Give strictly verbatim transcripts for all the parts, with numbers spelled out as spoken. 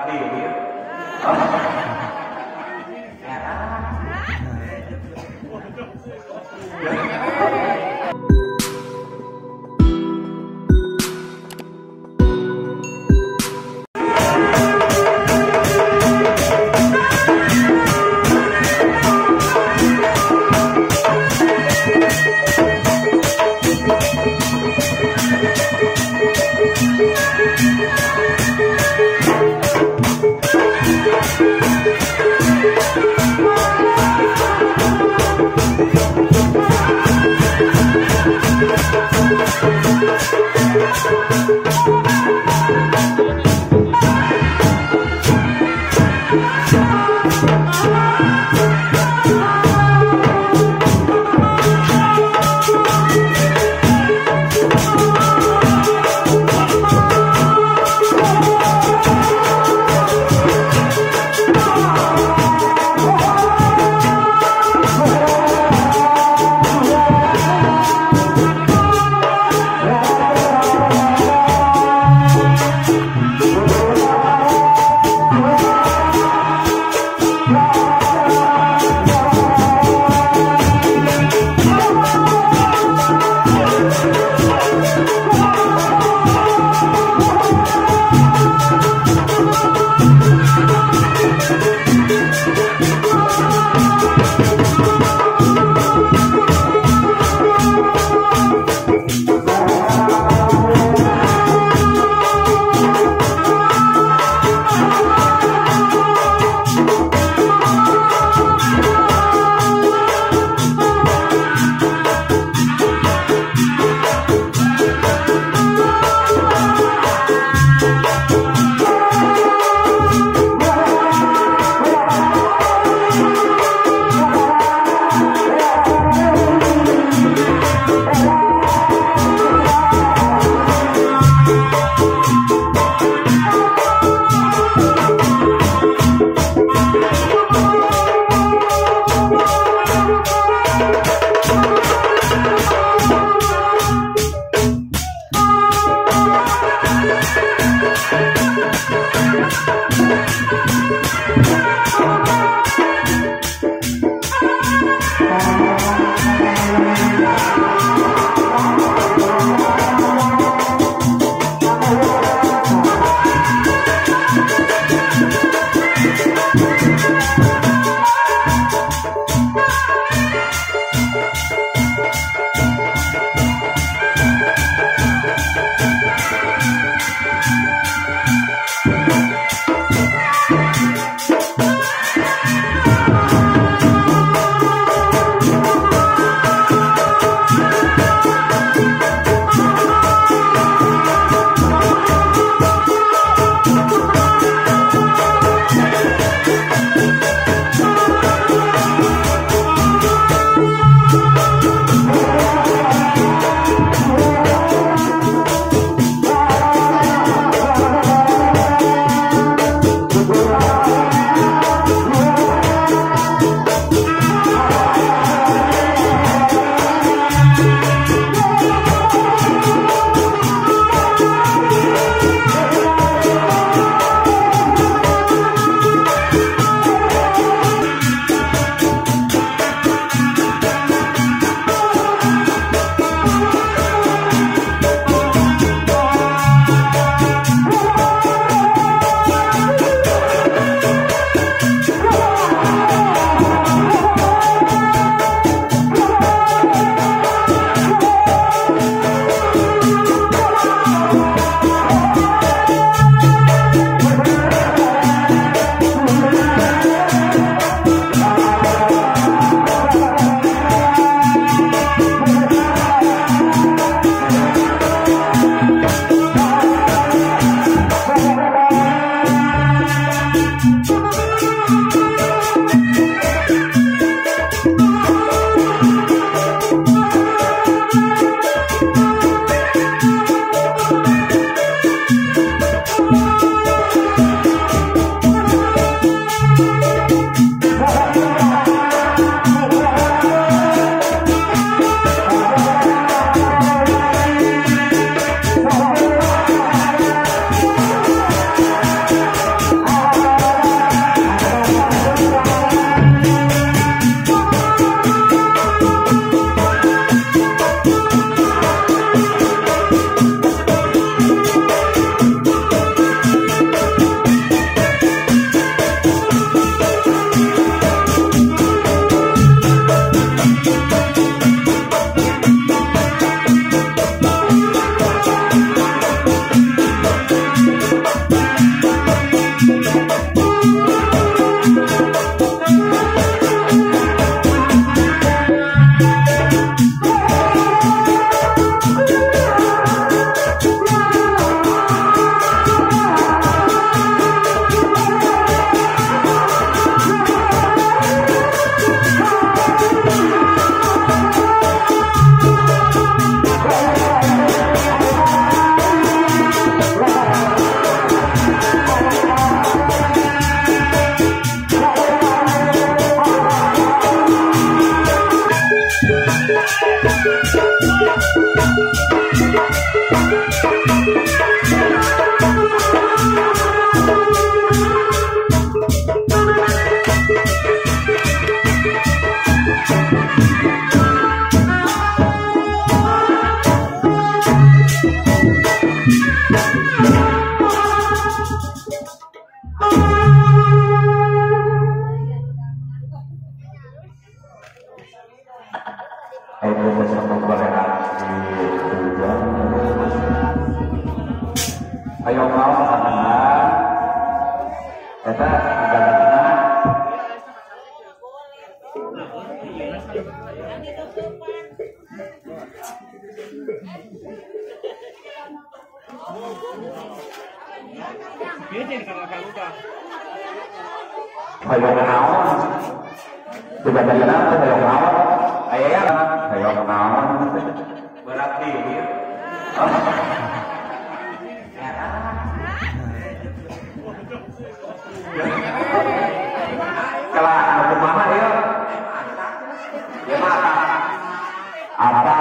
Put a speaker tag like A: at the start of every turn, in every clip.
A: Di dia.
B: Thank you.
A: Eta gantina. Hayong naon? Sudah gantina hayong naon? Aya hayong naon? Berarti kalau aku mama ya, ya mata apa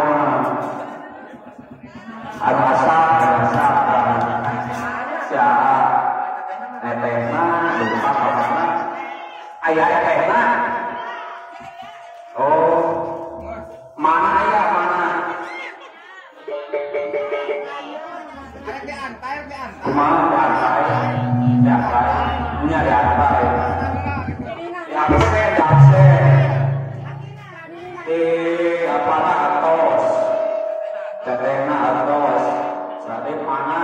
A: ada asap, asap, siapa netena, lupa apa ayah netena, oh mana ayah mana? Mana diantai, diantai, punya diantai. Yang se, yang se, di apa atos, jadinya atos, berarti mana?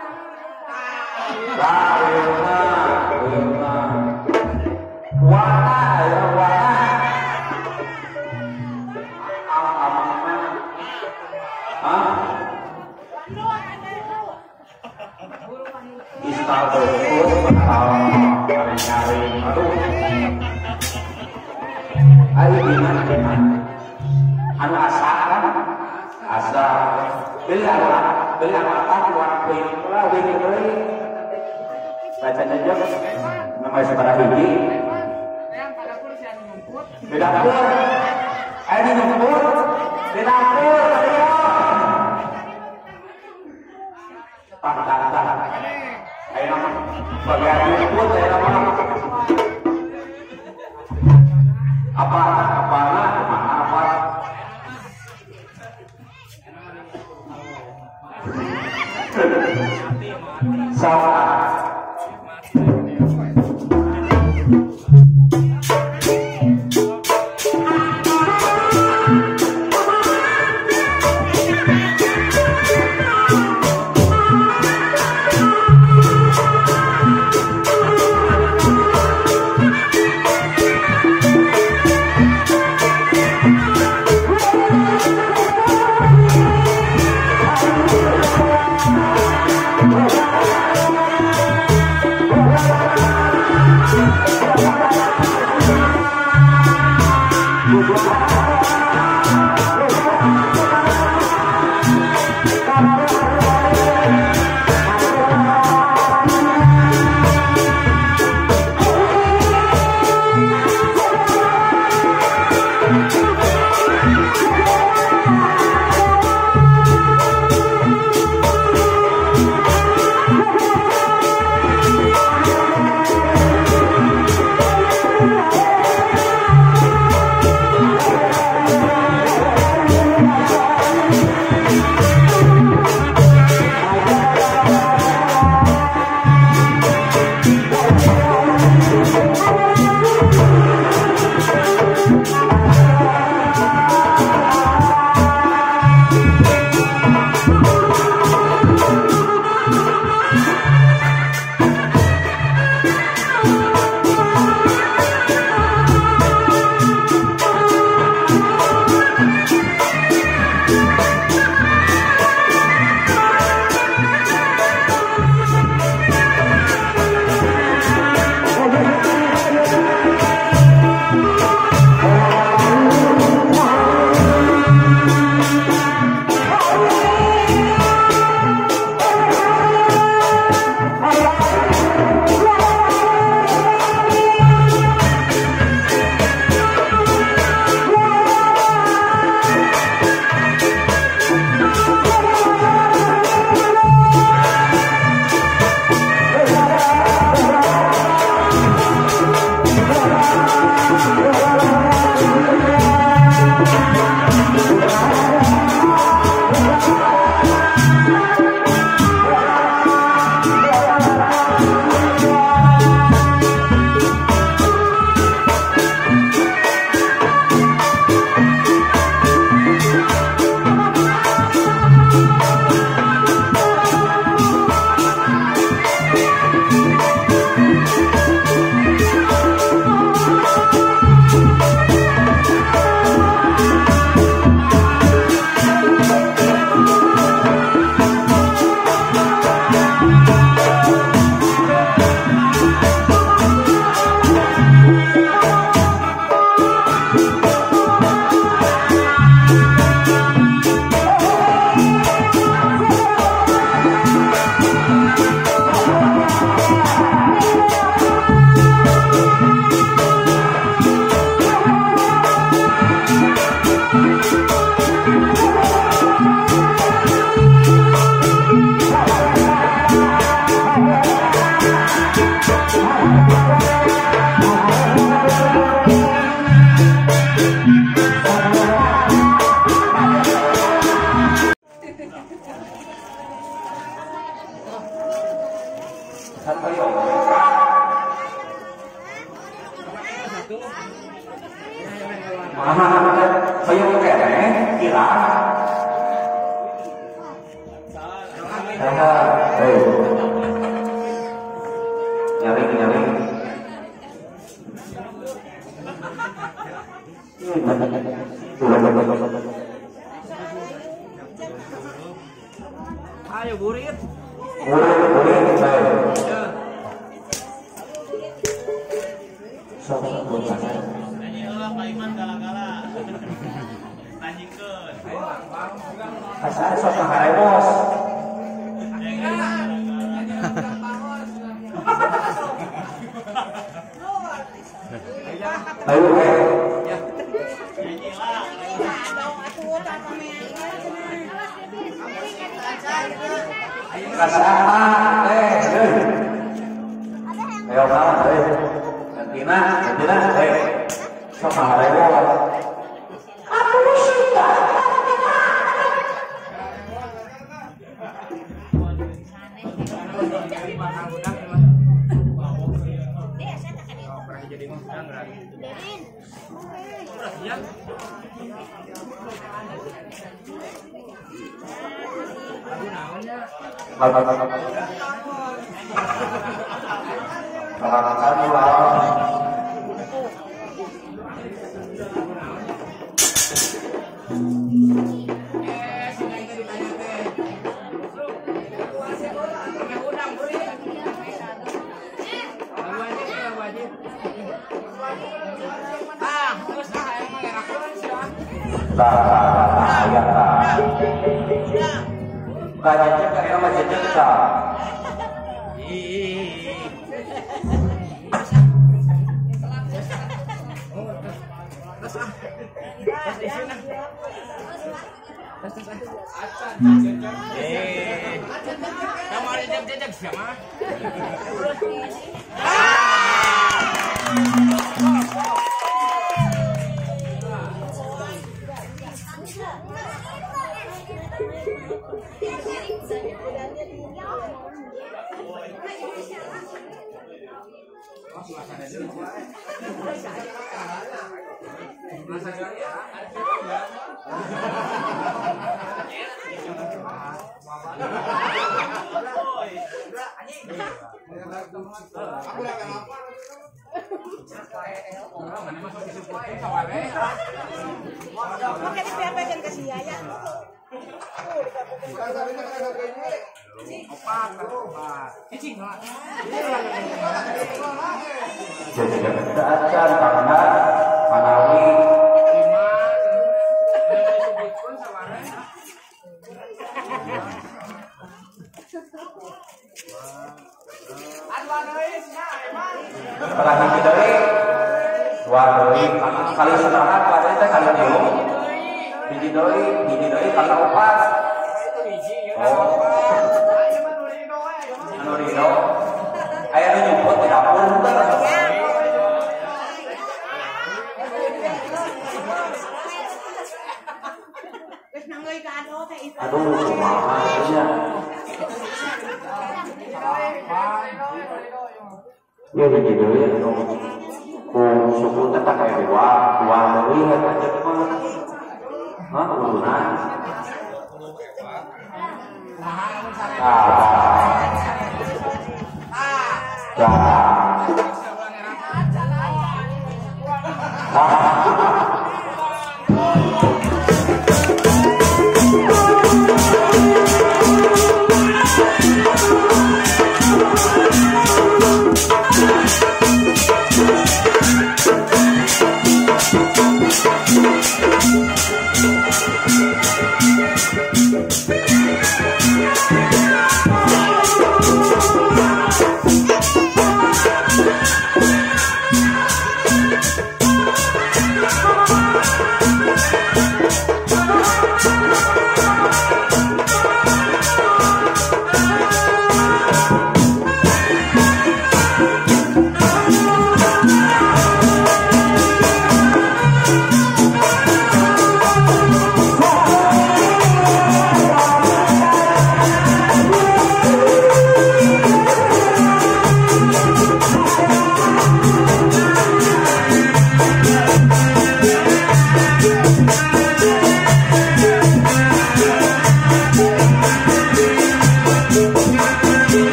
A: Lah, wilna, wilna, warna, ya warna, apa-apa, ah, istal terus, bakal nyari-nyari, aduh. Ayo gimana gimana? Anu asa kan? Asa bilang lah, bilang apa? Buat wing, lah wing itu. Baca aja. Nama sebarang hiji. Di dapur. Ayo di dapur. Di dapur. Tak tak tak. Ayo nama. Bagian rumput. Ayo nama. Apa apa apa apa sama nyaring nyaring.
B: Ayo burit.
A: Burit burit saya. Sok sok bukan.
B: Nyanyi heula Pak Iman gala-gala. Lanjutkeun.
A: Kasar sok ngaharewos. Ayo ayo. Kasar teh. Ayo kawan, ayo. Gantina, gantina, ayo. Sok ngaharewos. Aku suka.
B: Jadi mau sedang berani. Udah siap. Lagu naonnya?
A: Lagu naon? Lagu naon? Nah, ya tak. Kayak juga ya macam juga.
B: Eh, kamu ada jam-jam siapa? Jadi keadaan karena Manawi setelah hiji deui dua deui kali setengah pada teh kali dulu hiji deui hiji deui kali opat oh anu rino aya nu nyumput di dapur aduh kumaha nya ya hiji deui anu ku suku teh pakai dua dua deui eta cek mah hah urunan ah ah